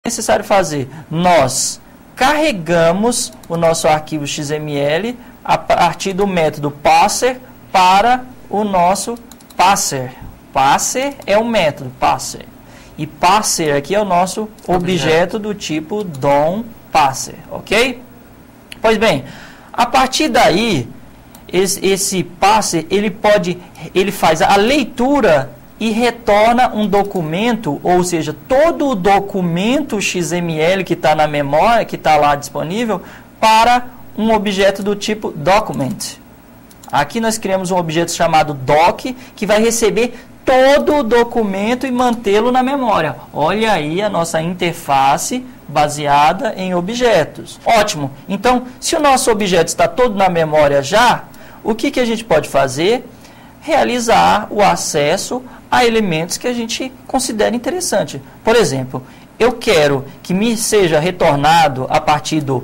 necessário fazer? Nós carregamos o nosso arquivo XML a partir do método parser para o nosso parser. Parser é o método parser. E parser aqui é o nosso objeto do tipo DOM parser, ok? Pois bem, a partir daí, esse parser, ele faz a leitura e retorna um documento, ou seja, todo o documento XML que está na memória, que está lá disponível, para um objeto do tipo document. Aqui nós criamos um objeto chamado doc, que vai receber todo o documento e mantê-lo na memória. Olha aí a nossa interface baseada em objetos. Ótimo. Então, se o nosso objeto está todo na memória já, o que a gente pode fazer? Realizar o acesso a elementos que a gente considera interessante. Por exemplo, eu quero que me seja retornado a partir do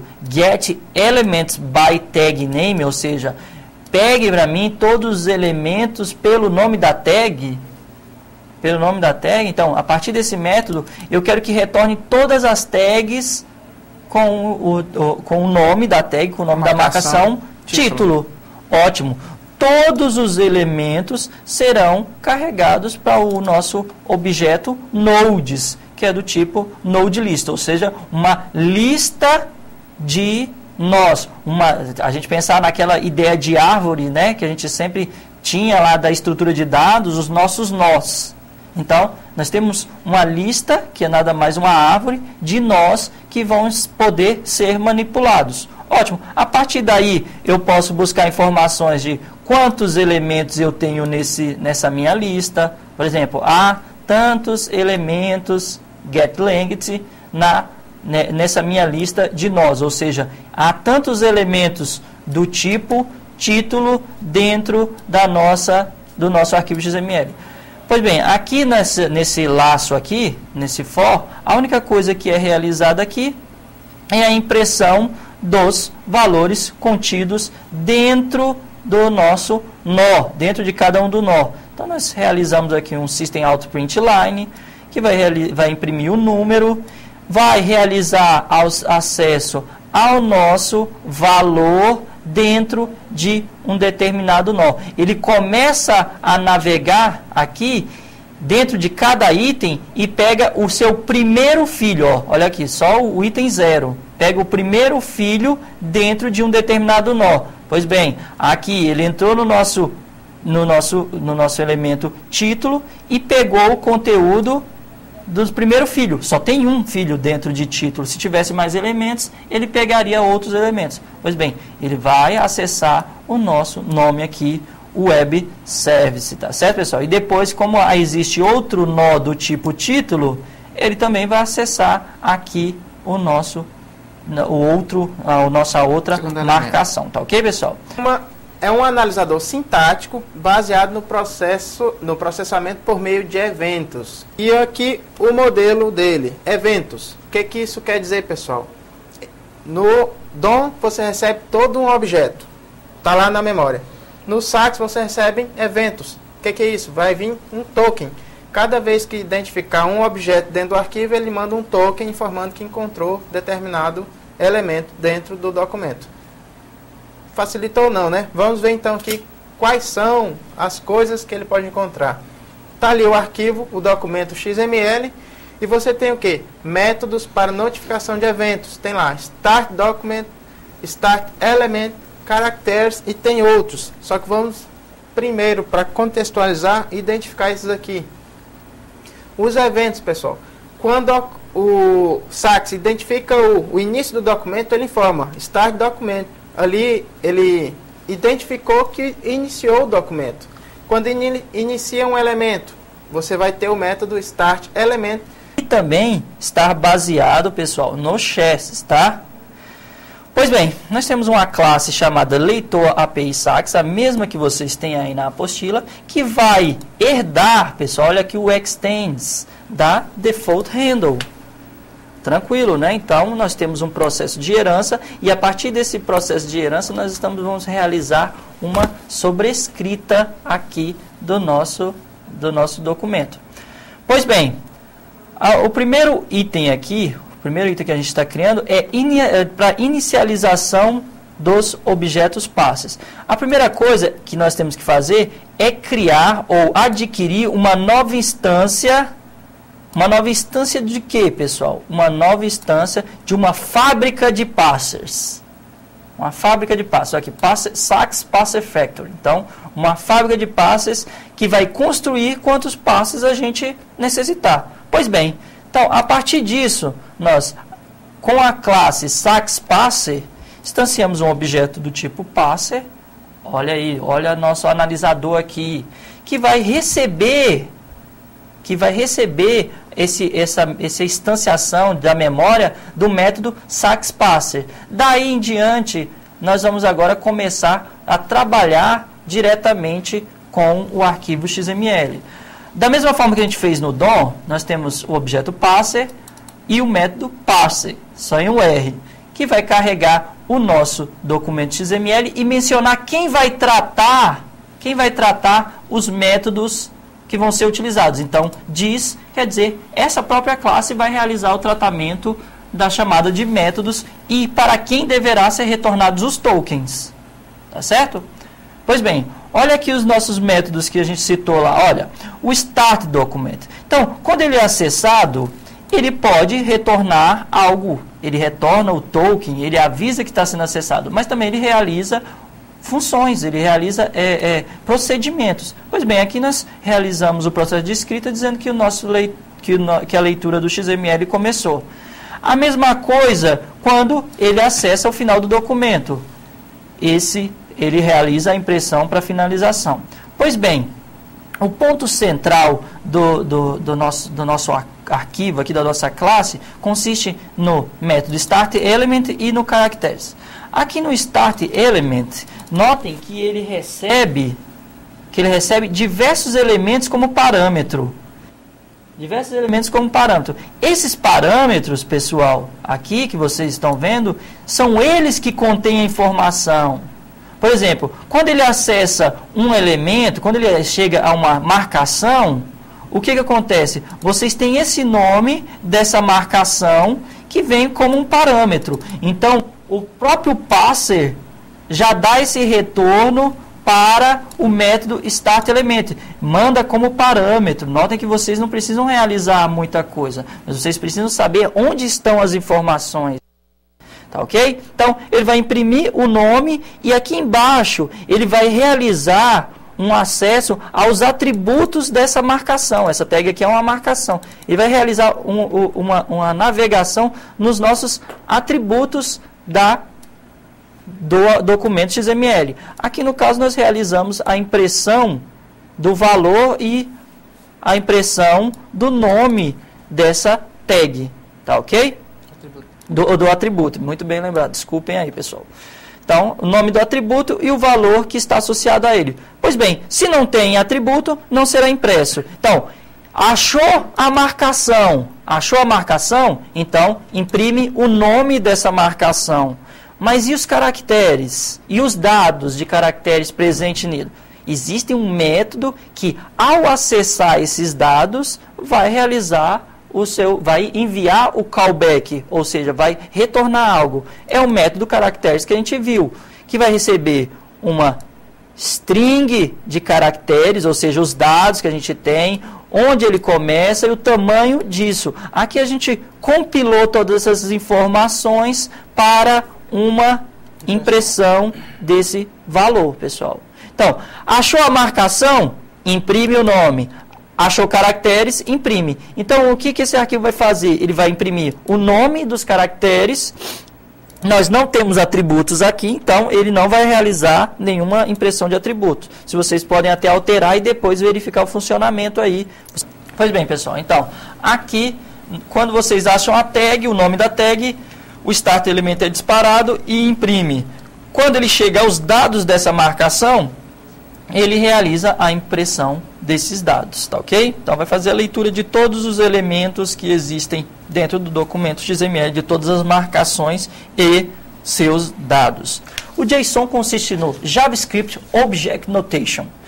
getElementsByTagName, ou seja, pegue para mim todos os elementos pelo nome da tag. Então, a partir desse método, eu quero que retorne todas as tags com o nome da tag, com o nome da marcação, título. Ótimo. Todos os elementos serão carregados para o nosso objeto nodes, que é do tipo nodeList, ou seja, uma lista de nós. A gente pensar naquela ideia de árvore, né, que a gente sempre tinha lá da estrutura de dados, os nossos nós. Então, nós temos uma lista, que é nada mais uma árvore, de nós que vão poder ser manipulados. Ótimo. A partir daí, eu posso buscar informações de quantos elementos eu tenho nessa minha lista. Por exemplo, há tantos elementos getLength nessa minha lista de nós. Ou seja, há tantos elementos do tipo título dentro do nosso arquivo XML. Pois bem, aqui nesse laço aqui, nesse for, a única coisa que é realizada aqui é a impressão dos valores contidos dentro do nosso nó, dentro de cada um do nó. Então, nós realizamos aqui um System.out.println, que vai imprimir o número, vai realizar acesso ao nosso valor dentro de um determinado nó. Ele começa a navegar aqui dentro de cada item e pega o seu primeiro filho. Ó, olha aqui, só o item 0. Pega o primeiro filho dentro de um determinado nó. Pois bem, aqui ele entrou no nosso elemento título e pegou o conteúdo do primeiro filho. Só tem um filho dentro de título. Se tivesse mais elementos, ele pegaria outros elementos. Pois bem, ele vai acessar o nosso nome aqui, Web Service, tá certo, pessoal? E depois, como existe outro nó do tipo título, ele também vai acessar aqui a nossa outra marcação, tá ok, pessoal? É um analisador sintático baseado no processamento por meio de eventos. E aqui o modelo dele, eventos. O que isso quer dizer, pessoal? No DOM você recebe todo um objeto, está lá na memória. No SAX você recebe eventos. O que é isso? Vai vir um token. Cada vez que identificar um objeto dentro do arquivo, ele manda um token informando que encontrou determinado elemento dentro do documento. Facilitou ou não, né? Vamos ver então aqui quais são as coisas que ele pode encontrar. Está ali o arquivo, o documento XML, e você tem o quê? Métodos para notificação de eventos. Tem lá Start Document, Start Element, Characters e tem outros. Só que vamos primeiro, para contextualizar, identificar esses aqui. Os eventos, pessoal. Quando o SAX identifica o início do documento, ele informa Start Document. Ali ele identificou que iniciou o documento. Quando inicia um elemento, você vai ter o método Start Element. E também está baseado, pessoal, no chassis, tá? Pois bem, nós temos uma classe chamada Leitor API SAX, a mesma que vocês têm aí na apostila, que vai herdar, pessoal, olha aqui o extends da default handle. Tranquilo, né? Então, nós temos um processo de herança e a partir desse processo de herança nós vamos realizar uma sobrescrita aqui do nosso documento. Pois bem, o primeiro item aqui, primeiro item que a gente está criando é para inicialização dos objetos passes. A primeira coisa que nós temos que fazer é criar ou adquirir uma nova instância. Uma nova instância de quê, pessoal? Uma nova instância de uma fábrica de passers. Uma fábrica de passers. Aqui, Sachs Passer Factory. Então, uma fábrica de passers que vai construir quantos passes a gente necessitar. Pois bem, então, a partir disso, nós, com a classe Sachs Passer, instanciamos um objeto do tipo passer. Olha aí, olha nosso analisador aqui, que vai receber essa instanciação da memória do método Sachs Passer. Daí em diante, nós vamos agora começar a trabalhar diretamente com o arquivo XML. Da mesma forma que a gente fez no DOM, nós temos o objeto passer e o método parser, só em um R, que vai carregar o nosso documento XML e mencionar quem vai tratar os métodos que vão ser utilizados. Então, diz, quer dizer, essa própria classe vai realizar o tratamento da chamada de métodos e para quem deverá ser retornados os tokens. Tá certo? Pois bem, olha aqui os nossos métodos que a gente citou lá. Olha, o start document. Então, quando ele é acessado, ele pode retornar algo. Ele retorna o token, ele avisa que está sendo acessado, mas também ele realiza funções, ele realiza procedimentos. Pois bem, aqui nós realizamos o processo de escrita dizendo que, que a leitura do XML começou. A mesma coisa quando ele acessa o final do documento. Ele realiza a impressão para finalização. Pois bem, o ponto central do nosso arquivo, aqui da nossa classe, consiste no método startElement e no caracteres. Aqui no startElement, notem que ele recebe diversos elementos como parâmetro. Diversos elementos como parâmetro. Esses parâmetros, pessoal, aqui que vocês estão vendo, são eles que contêm a informação. Por exemplo, quando ele acessa um elemento, quando ele chega a uma marcação, o que acontece? Vocês têm esse nome dessa marcação que vem como um parâmetro. Então, o próprio passer já dá esse retorno para o método startElement. Manda como parâmetro. Notem que vocês não precisam realizar muita coisa, mas vocês precisam saber onde estão as informações. Tá ok? Então, ele vai imprimir o nome e aqui embaixo ele vai realizar um acesso aos atributos dessa marcação. Essa tag aqui é uma marcação. Ele vai realizar uma navegação nos nossos atributos do documento XML. Aqui no caso nós realizamos a impressão do valor e a impressão do nome dessa tag. Tá ok? Do atributo. Muito bem lembrado. Desculpem aí, pessoal. Então, o nome do atributo e o valor que está associado a ele. Pois bem, se não tem atributo, não será impresso. Então, achou a marcação? Então, imprime o nome dessa marcação. Mas e os caracteres? E os dados de caracteres presentes nele? Existe um método que, ao acessar esses dados, vai enviar o callback, ou seja, vai retornar algo. É o método caracteres que a gente viu, que vai receber uma string de caracteres, ou seja, os dados que a gente tem, onde ele começa e o tamanho disso. Aqui a gente compilou todas essas informações para uma impressão desse valor, pessoal. Então, achou a marcação? Imprime o nome. Achou caracteres? Imprime. Então, o que esse arquivo vai fazer? Ele vai imprimir o nome dos caracteres. Nós não temos atributos aqui, então ele não vai realizar nenhuma impressão de atributos. Se vocês podem até alterar e depois verificar o funcionamento aí. Pois bem, pessoal, então, aqui, quando vocês acham a tag, o nome da tag, o startElement é disparado e imprime. Quando ele chega aos dados dessa marcação, ele realiza a impressão desses dados, tá ok? Então, vai fazer a leitura de todos os elementos que existem dentro do documento XML, de todas as marcações e seus dados. O JSON consiste no JavaScript Object Notation.